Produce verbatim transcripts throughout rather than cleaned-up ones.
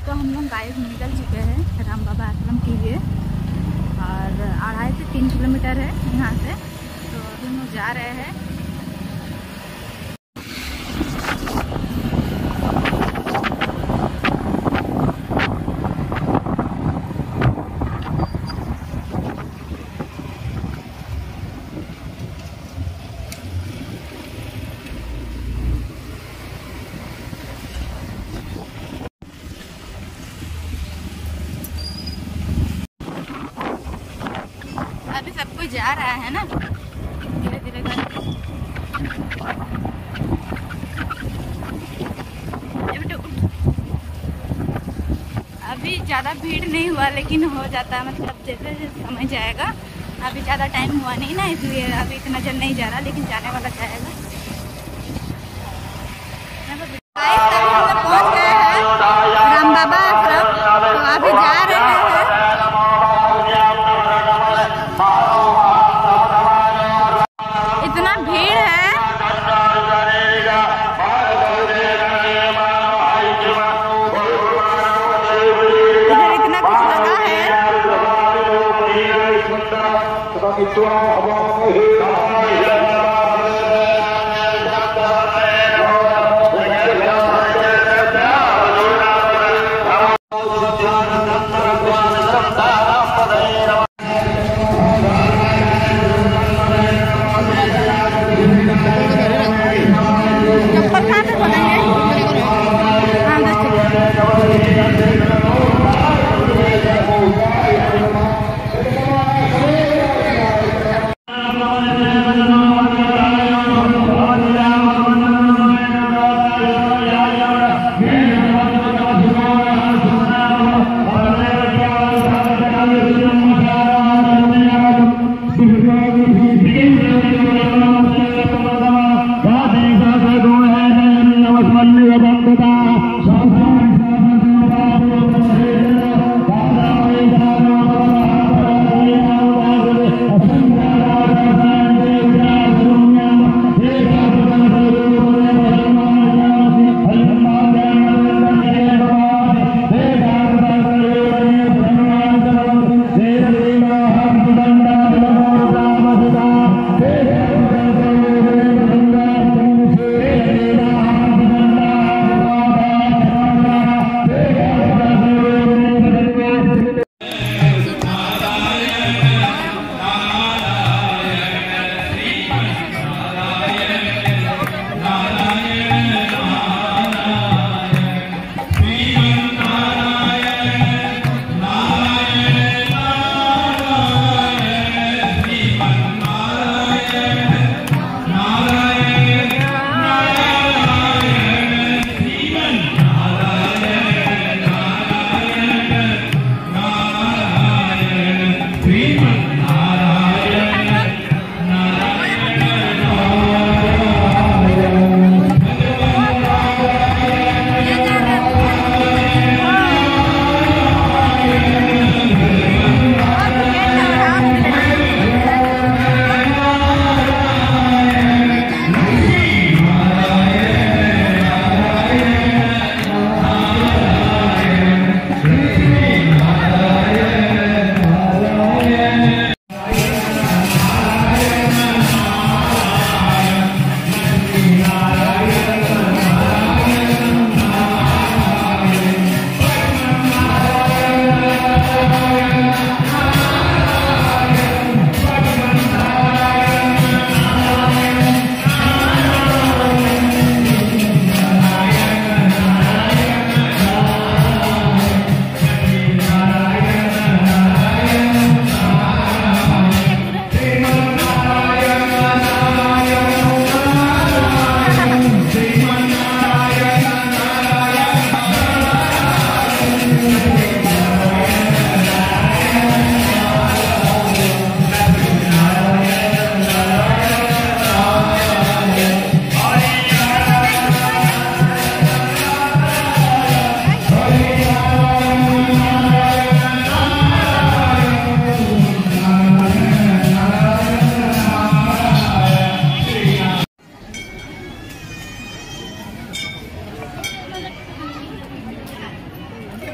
तो हम लोग गाइड निकल चुके हैं राम बाबा आश्रम के लिए और अढ़ाई से तीन किलोमीटर है यहाँ से। तो अभी हम लोग जा रहे हैं। अभी सब कोई जा रहा है ना धीरे धीरे करके। अभी ज़्यादा भीड़ नहीं हुआ लेकिन हो जाता है, मतलब जैसे जैसे समय जाएगा। अभी ज़्यादा टाइम हुआ नहीं ना, इसलिए अभी इतना जल्द नहीं जा रहा, लेकिन जाने वाला जाएगा। पहुँच गए हैं राम बाबा आश्रम, तो अभी जा रहे हैं। इतना भीड़ है, इधर इतना कुछ लगा है।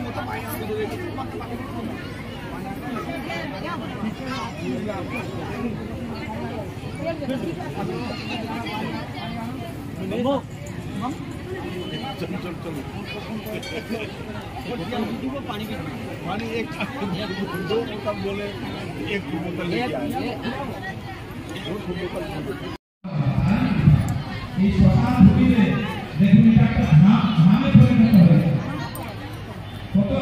चल चल चल पानी पानी एक दो कप बोले एक बोतल लेके आए दो बोतल इस वहां भूमि में देखने का हां हमें कोई नहीं है फोटो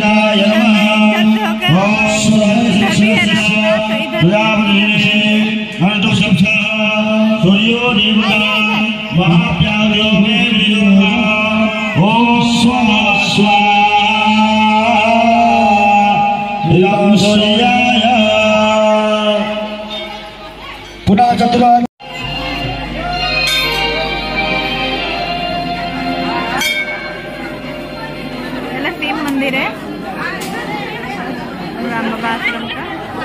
पुनः चतुर्थ शिव मंदिर है राम बाबा आश्रम का।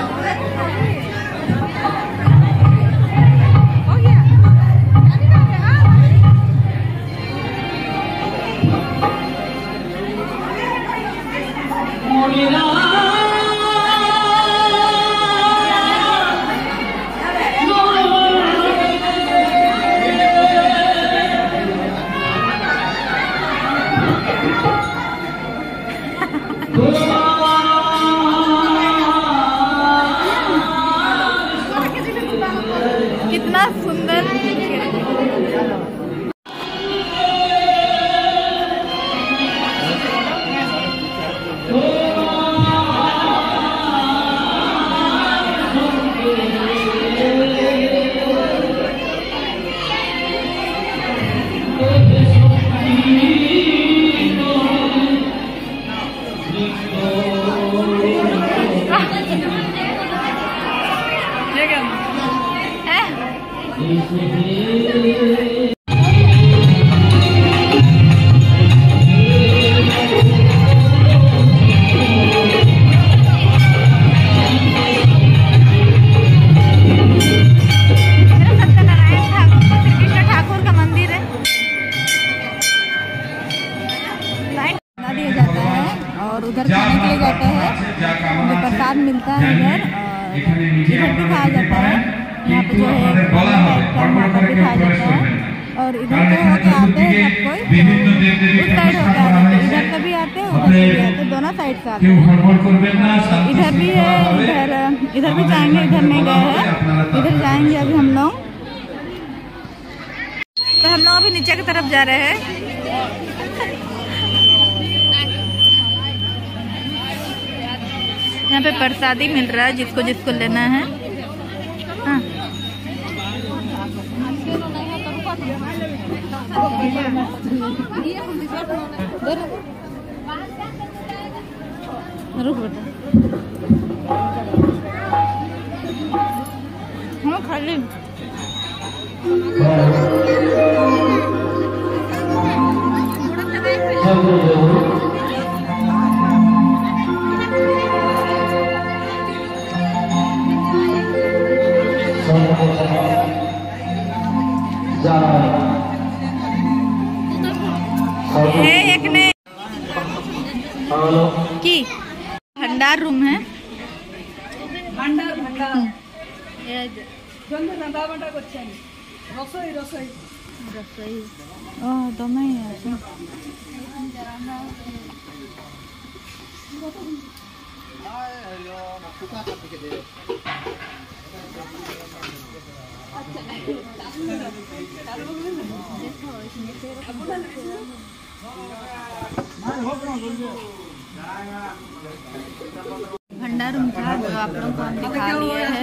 कितना सुंदर उधर खाने के लिए जाते हैं, उधर प्रसाद मिलता है इधर, और इधर भी खाया जाता है। यहाँ पे जो है टमाटर भी खाया जाता है। और इधर से होके आते हैं सब कोई, उस साइड होके आते हैं, इधर से भी आते हैं उधर से भी आते हैं, दोनों साइड से आते हैं। इधर भी है, इधर इधर भी जाएंगे, इधर नहीं गए हैं, इधर जाएंगे अभी हम लोग। तो हम लोग अभी नीचे की तरफ जा रहे हैं। यहाँ पे प्रसादी मिल रहा है जिसको जिसको लेना है। हाँ। रुक बेटा, हाँ खाली एक ने की भंडार रूम है। भंडार भंडार रसोई रसोई रसोई ओह दमे भंडार रूम था जो आप लोगों को हम दिखा दिया है।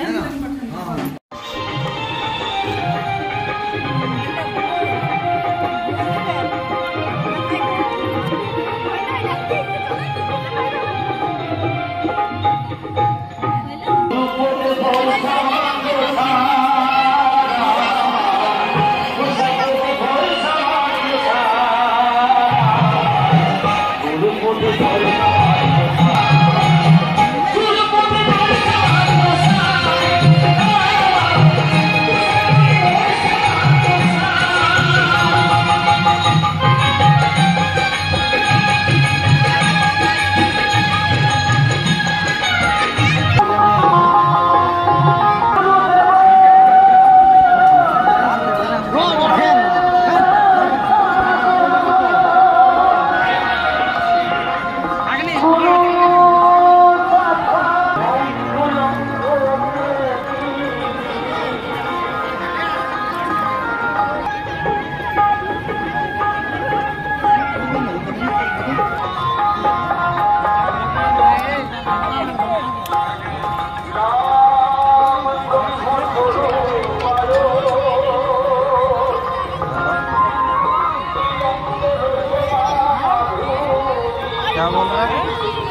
क्या बोल रहा है?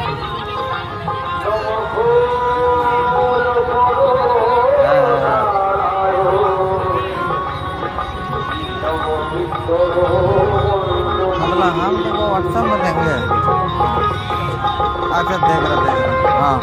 मतलब हम देखो व्हाट्सएप में देंगे। अच्छा देख रहा देख रहा हाँ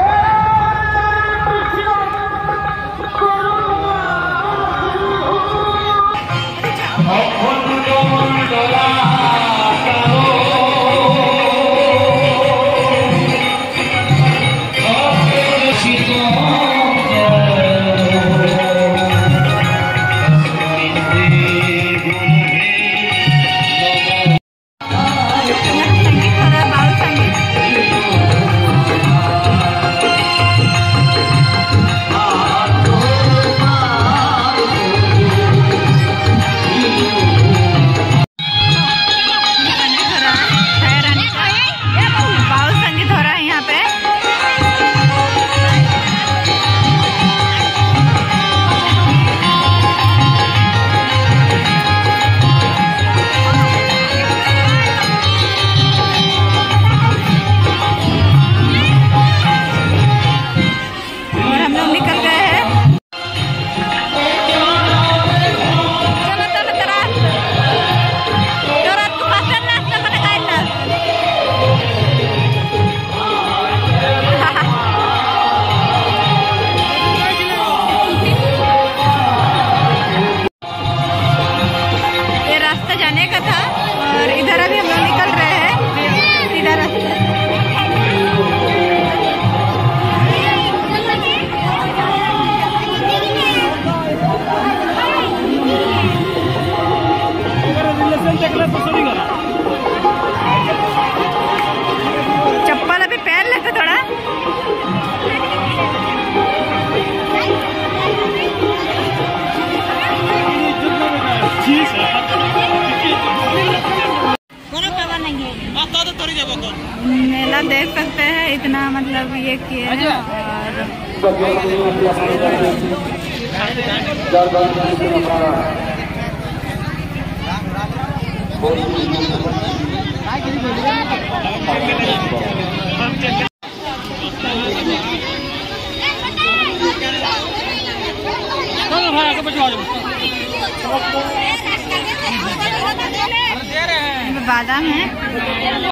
चप्पल अभी पहन लेते थोड़ा। मेला देख सकते हैं, इतना मतलब ये किए हैं और बादाम है।